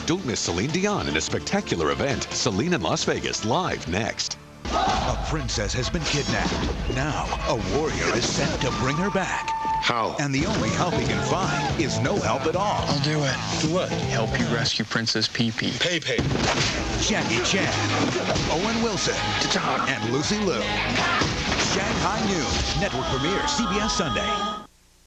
Don't miss Celine Dion in a spectacular event. Celine in Las Vegas, live next. A princess has been kidnapped. Now, a warrior is sent to bring her back. How? And the only help he can find is no help at all. I'll do it. Do what? Help you rescue Princess Pee-Pee. Pee-Pee. Jackie Chan, Owen Wilson, and Lucy Liu. Shanghai Noon, network premiere, CBS Sunday.